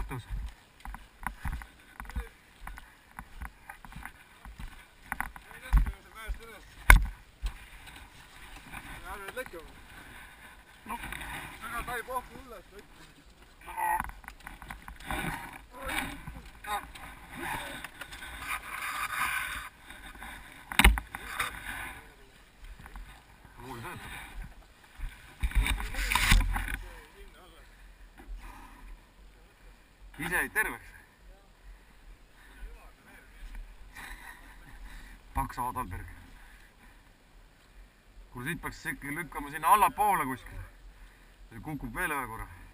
mahtus. noh, ega ta ei pohku üles. mul töötab. ise jäid terveks. paks Adalberg. kuule siit peaks ikkagi lükkama sinna allapoole kuskil. kukub veel ühe korra.